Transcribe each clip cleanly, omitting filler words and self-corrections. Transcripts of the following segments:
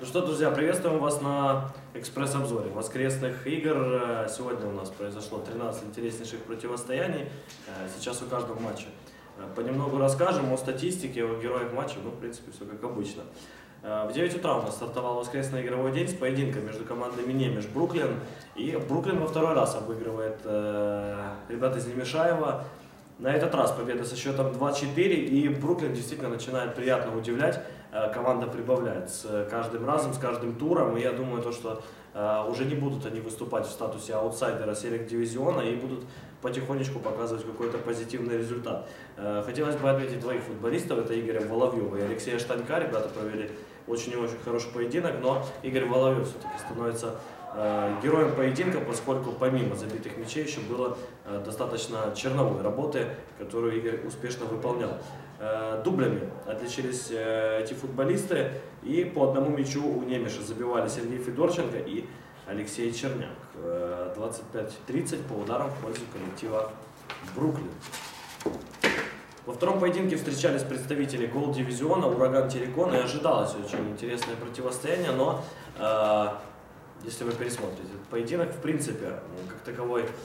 Ну что, друзья, приветствуем вас на экспресс-обзоре воскресных игр. Сегодня у нас произошло 13 интереснейших противостояний. Сейчас у каждого матча понемногу расскажем о статистике, о героях матча. Ну, в принципе, все как обычно. В 9 утра у нас стартовал воскресный игровой день с поединком между командами Немеш Бруклин. И Бруклин во второй раз обыгрывает ребят из Немешаева. На этот раз победа со счетом 2-4, и Бруклин действительно начинает приятно удивлять. Команда прибавляет с каждым разом, с каждым туром, и я думаю, что уже не будут они выступать в статусе аутсайдера селект-дивизиона и будут потихонечку показывать какой-то позитивный результат. Хотелось бы отметить двоих футболистов, это Игоря Воловьева и Алексея Штанька. Ребята провели очень и очень хороший поединок, но Игорь Воловьев все-таки становится героем поединка, поскольку помимо забитых мячей еще было достаточно черновой работы, которую Игорь успешно выполнял. Дублями отличились эти футболисты, и по одному мячу у Немеша забивали Сергей Федорченко и Алексей Черняк. 25-30 по ударам в пользу коллектива Бруклин. Во втором поединке встречались представители гол-дивизиона Ураган Терекон, и ожидалось очень интересное противостояние, но если вы пересмотрите этот поединок, в принципе, как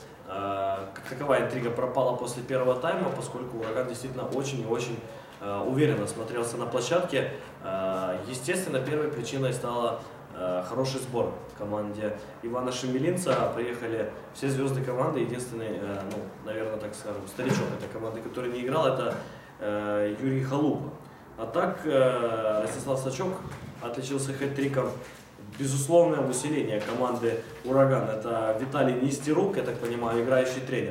таковая интрига пропала после первого тайма, поскольку Ураган действительно очень и очень уверенно смотрелся на площадке. Естественно, первой причиной стала хороший сбор в команде Ивана Шемелинца. Приехали все звезды команды. Единственный, наверное, так скажем, старичок этой команды, который не играл, это Юрий Халупа. А так, Ростислав Сачок отличился хэт-триком. Безусловное усиление команды «Ураган» — это Виталий Нестерук, я так понимаю, играющий тренер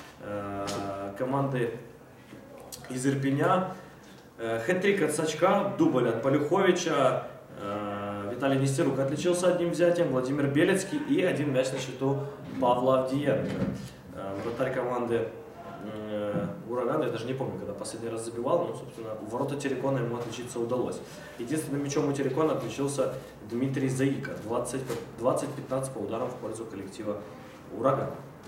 команды из Ирпеня. Хэт-трик от Сачка, дубль от Полюховича. Виталий Нестерук отличился одним взятием, Владимир Белецкий и один мяч на счету Павла Авдиенко. Вратарь команды «Ураган», я даже не помню, когда последний раз забивал, но, собственно, у ворота Терекона ему отличиться удалось. Единственным мячом у Терекона отличился Дмитрий Заика, 20-15 по ударам в пользу коллектива «Ураган».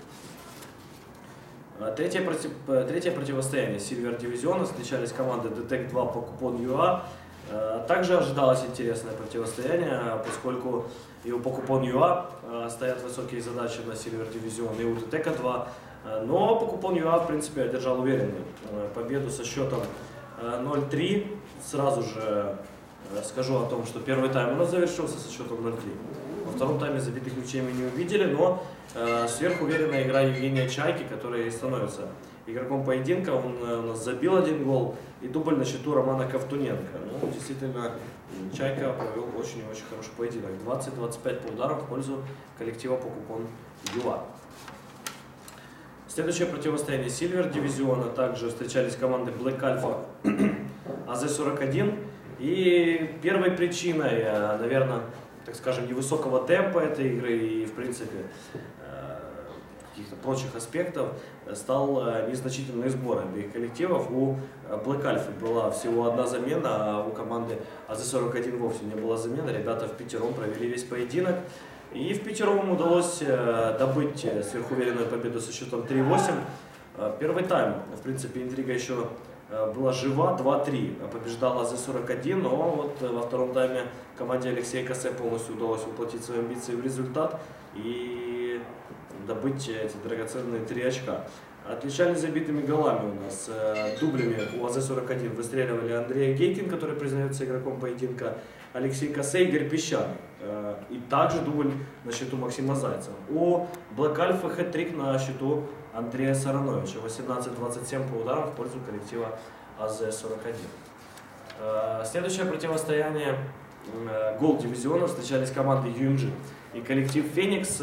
Третье противостояние Silver дивизиона, встречались команды DTEC 2 по купон ЮА. Также ожидалось интересное противостояние, поскольку и у Покупон ЮА стоят высокие задачи на Silver дивизион, и у DTEC 2. Но Покупон ЮА, в принципе, одержал уверенную победу со счетом 0-3. Сразу же скажу о том, что первый тайм у нас завершился со счетом 0-3. Во втором тайме забитых мячей мы не увидели, но сверхуверенная игра Евгения Чайки, который становится игроком поединка. Он у нас забил один гол и дубль на счету Романа Ковтуненко. Ну, действительно, Чайка провел очень и очень хороший поединок. 20-25 по ударам в пользу коллектива Покупон ЮА. Следующее противостояние Silver дивизиона. Также встречались команды Black Alpha АЗ-41. И первой причиной, наверное, так скажем, невысокого темпа этой игры и, в принципе, каких-то прочих аспектов стал незначительный сбор обеих коллективов. У Black Alpha была всего одна замена, а у команды АЗ-41 вовсе не было замены. Ребята впятером провели весь поединок. И впятером им удалось добыть сверхуверенную победу со счетом 3-8. Первый тайм, в принципе, интрига еще была жива, 2-3 побеждала АЗ-41, но вот во втором тайме команде Алексея Косе полностью удалось воплотить свои амбиции в результат и добыть эти драгоценные 3 очка. Отличались забитыми голами у нас. Дублями у АЗ-41 выстреливали Андрей Гейкин, который признается игроком поединка, Алексей Косе и Игорь Песчаный. И также дубль на счету Максима Зайцева. У Black Alpha хэт-трик на счету Андрея Сарановича. 18-27 по ударам в пользу коллектива АЗ-41. Следующее противостояние гол дивизиона. Встречались команды UMG и коллектив Феникс.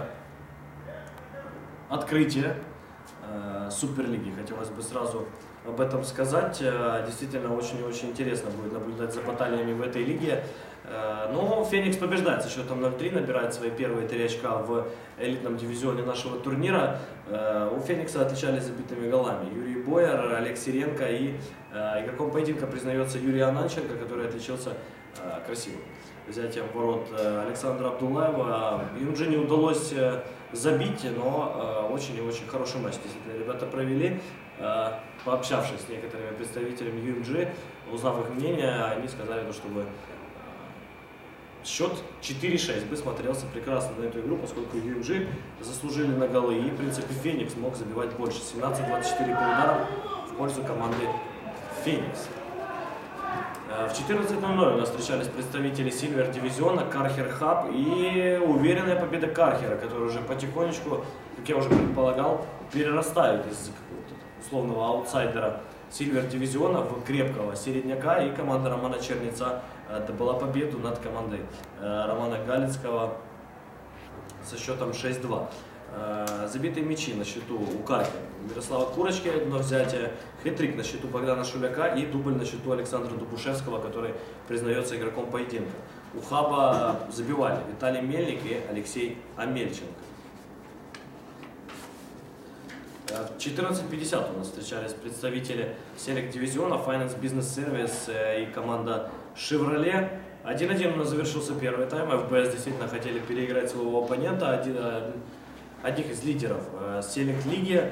Открытие Суперлиги. Хотелось бы сразу об этом сказать. Действительно, очень и очень интересно будет наблюдать за баталиями в этой лиге. Но Феникс побеждает со счетом 0-3, набирает свои первые 3 очка в элитном дивизионе нашего турнира. У Феникса отличались забитыми голами Юрий Бояр, Олег Сиренко, и игроком поединка признается Юрий Ананченко, который отличился красивым взятием ворот Александра Абдулаева. Им же не удалось забить, но очень и очень хороший матч действительно ребята провели. Пообщавшись с некоторыми представителями UMG, узнав их мнение, они сказали, чтобы счет 4-6 бы смотрелся прекрасно на эту игру, поскольку UMG заслужили на голы, и, в принципе, Феникс мог забивать больше. 17-24 по ударам в пользу команды Феникс. В 14:00 у нас встречались представители Silver дивизиона, Кархер Хаб, и уверенная победа Кархера, который уже потихонечку, как я уже предполагал, перерастает из какого-то условного аутсайдера Silver дивизиона в крепкого середняка, и команда Романа Черница добыла победу над командой Романа Галицкого со счетом 6-2. Забитые мячи на счету у Кархера Мирослава Курочки, одно взятие, хет-трик на счету Богдана Шуляка и дубль на счету Александра Дубушевского, который признается игроком поединка. У Хаба забивали Виталий Мельник и Алексей Амельченко. В 14:50 у нас встречались представители Select дивизиона, Finance Business Service и команда Chevrolet. 1-1 у нас завершился первый тайм. ФБС действительно хотели переиграть своего оппонента, одних из лидеров Select лиги,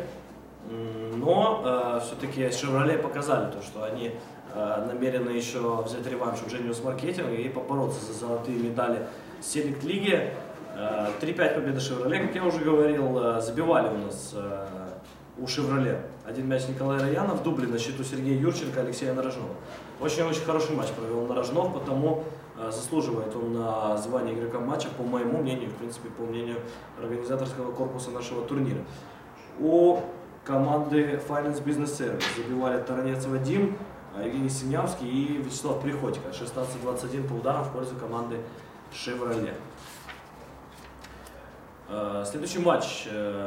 но все-таки Chevrolet показали то, что они намерены еще взять реванш у Genius Marketing и побороться за золотые медали Select лиги. 3-5 победа Chevrolet, как я уже говорил, забивали у нас у Chevrolet один мяч Николай Раянов, дубли на счету Сергея Юрченко, Алексея Нарожнова. Очень-очень хороший матч провел Нарожнов, потому заслуживает он на звание игрока матча, по моему мнению, в принципе, по мнению организаторского корпуса нашего турнира. У команды Finance Business Service забивали Таранец Вадим, Евгений Синявский и Вячеслав Приходько. 16-21 по ударам в пользу команды Chevrolet. Следующий матч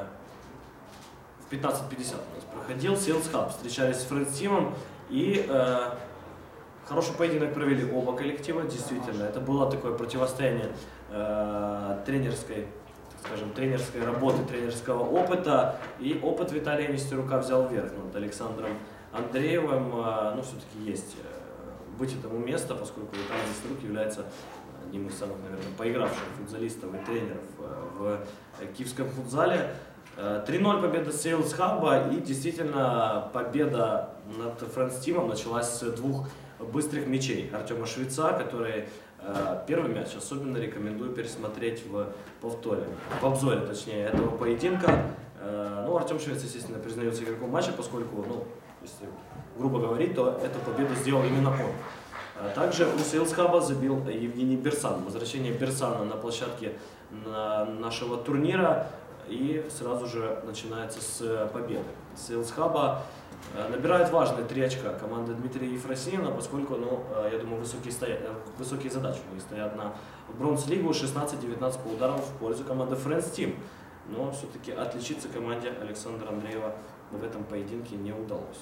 в 15:50 у нас проходил. Sales Hub встречались с Friends Team, и хороший поединок провели оба коллектива, действительно. Это было такое противостояние тренерской работы, тренерского опыта. И опыт Виталия Нестерука взял верх над Александром Андреевым. Ну, все-таки есть быть этому место, поскольку Виталий Нестерук является одним из самых, наверное, поигравших футзалистов и тренеров в киевском футзале. 3-0 победа Sales Hub, и действительно победа над Friends Team началась с двух быстрых мячей Артема Швеца, который первый мяч особенно рекомендую пересмотреть в повторе, в обзоре, точнее, этого поединка. Ну, Артем Швец, естественно, признается игроком матча, поскольку, ну, если грубо говорить, то эту победу сделал именно он. Также у Sales Hub забил Евгений Берсан. Возвращение Берсана на площадке нашего турнира, и сразу же начинается с победы. Sales Hub набирает важные 3 очка команда Дмитрия Ефросинина, поскольку, ну, я думаю, высокие задачи у них стоят на бронз-лигу. 16-19 по ударам в пользу команды Friends Team. Но все-таки отличиться команде Александра Андреева в этом поединке не удалось.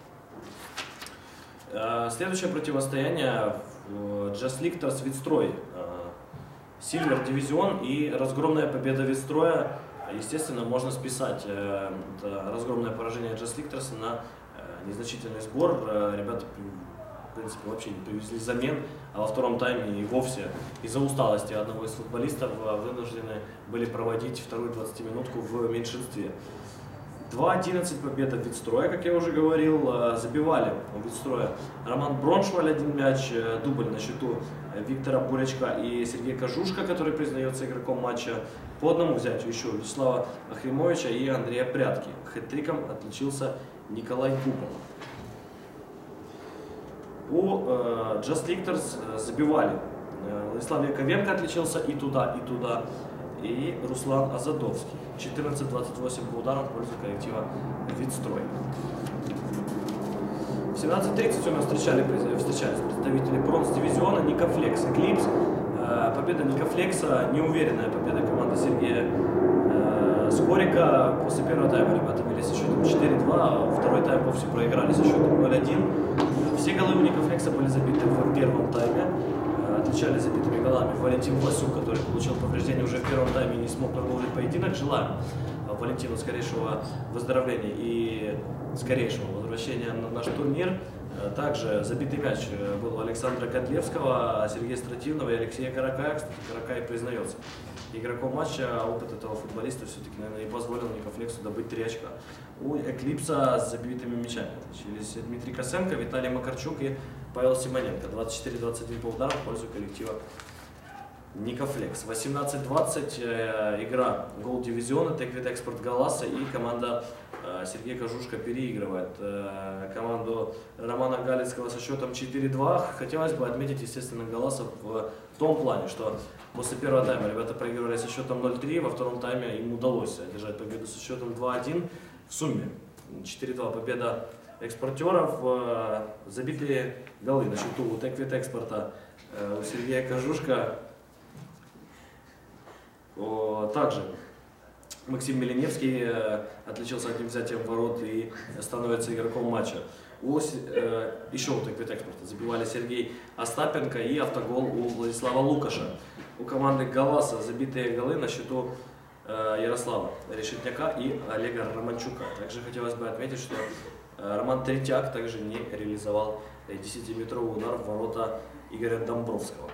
Следующее противостояние Just Lictors Витстрой. Silver дивизион и разгромная победа Витстроя. Естественно, можно списать разгромное поражение Just Lictors на незначительный сбор. Ребята, в принципе, вообще не привезли замен, а во втором тайме и вовсе из-за усталости одного из футболистов вынуждены были проводить вторую 20-минутку в меньшинстве. 2-11 победа Витстроя, как я уже говорил, забивали у Витстроя Роман Броншваль один мяч, дубль на счету Виктора Бурячка и Сергея Кожушка, который признается игроком матча. По одному взятию еще Вячеслава Ахримовича и Андрея Прятки. Хэт-триком отличился Николай Купов. У Just Lictors забивали Владислав Яковенко, отличился и туда, и Руслан Азадовский. 14-28 по ударам в пользу коллектива Витстрой. В 17:30 у нас встречались представители бронз-дивизиона Никофлекс Эклипс. Победа Никофлекса, неуверенная победа команды Сергея Скорика. После первого тайма ребята вели со счетом 4-2, а второй тайм вовсе проиграли со счетом 0-1. Все голы у Никофлекса были забиты в первом тайме. Отличались забитыми голами Валентин Васюк, который получил повреждение уже в первом тайме и не смог продолжить поединок. Желаем Валентину скорейшего выздоровления и скорейшего возвращения на наш турнир. Также забитый мяч был у Александра Котлевского, Сергея Стративного и Алексея Каракая. Кстати, Каракай признается игроком матча. Опыт этого футболиста все-таки, наверное, и позволил Никофлексу добыть 3 очка. У Эклипса с забитыми мячами отличились Дмитрий Косенко, Виталий Макарчук и Павел Симоненко. 24-21 по ударам в пользу коллектива Никафлекс. 18:20 игра Гол Дивизиона, Теквит Экспорт Галаса, и команда Сергея Кожушка переигрывает команду Романа Галицкого со счетом 4-2. Хотелось бы отметить, естественно, Галасов в том плане, что после первого тайма ребята проигрывали со счетом 0-3, во втором тайме им удалось одержать победу со счетом 2-1. В сумме 4-2 победа экспортеров, забитые голы на счету у Теквит Экспорта, у Сергея Кожушка. Также Максим Миленевский отличился одним взятием ворот и становится игроком матча. Еще у Теквит Экспорта забивали Сергей Остапенко и автогол у Владислава Лукаша. У команды Галаса забитые голы на счету Ярослава Решетняка и Олега Романчука. Также хотелось бы отметить, что Роман Третьяк также не реализовал 10-метровый удар в ворота Игоря Домбровского.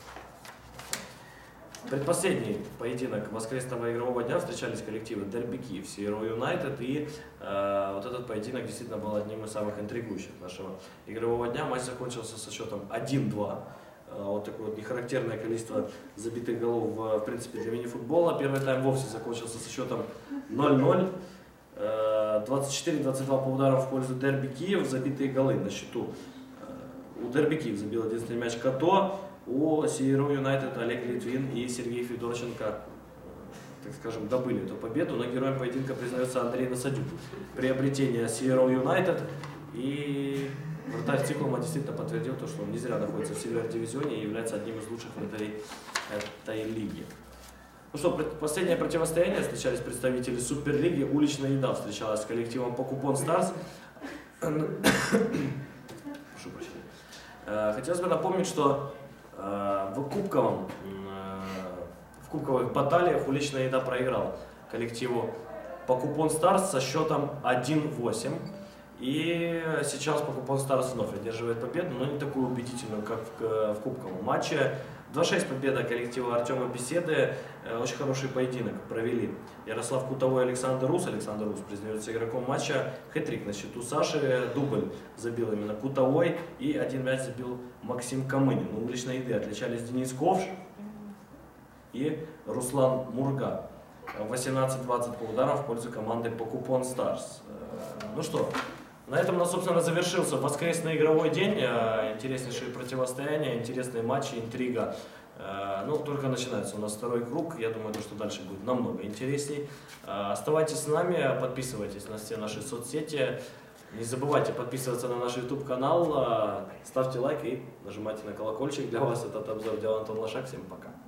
Предпоследний поединок воскресного игрового дня встречались коллективы Дерби Киев, Сиеро Юнайтед, и вот этот поединок действительно был одним из самых интригующих нашего игрового дня. Матч закончился со счетом 1-2. Вот такое вот нехарактерное количество забитых голов в принципе для мини-футбола. Первый тайм вовсе закончился со счетом 0-0. 24-22 по ударам в пользу Дерби Киев, забитые голы на счету. У Дерби Киев забил единственный мяч Като. У Сиеро Юнайтед Олег Литвин и Сергей Федорченко, так скажем, добыли эту победу, но героем поединка признается Андрей Насадюк. Приобретение Сиеро Юнайтед, и вратарь Циклума действительно подтвердил то, что он не зря находится в Север-дивизионе и является одним из лучших вратарей этой лиги. Ну что, последнее противостояние, встречались представители Суперлиги, Уличная еда встречалась с коллективом Покупон Старс. Прошу прощения. Хотелось бы напомнить, что в кубковых баталиях Уличная еда проиграла коллективу Покупон Старс со счетом 1-8. И сейчас Покупон Старс вновь одерживает победу, но не такую убедительную, как в кубковом матче. 2-6 победа коллектива Артема Беседы. Очень хороший поединок провели Ярослав Кутовой и Александр Рус. Александр Рус признается игроком матча. Хэт-трик на счету Саши. Дубль забил именно Кутовой. И один мяч забил Максим Камынин. У Уличной еды отличались Денис Ковш и Руслан Мурга. 18-20 по ударам в пользу команды Покупон Старс. Ну что, на этом у нас, собственно, завершился воскресный игровой день. Интереснейшие противостояния, интересные матчи, интрига. Ну, только начинается у нас второй круг. Я думаю, что дальше будет намного интересней. Оставайтесь с нами, подписывайтесь на все наши соцсети. Не забывайте подписываться на наш YouTube-канал. Ставьте лайк и нажимайте на колокольчик. Для вас этот обзор делал Антон Лошак. Всем пока.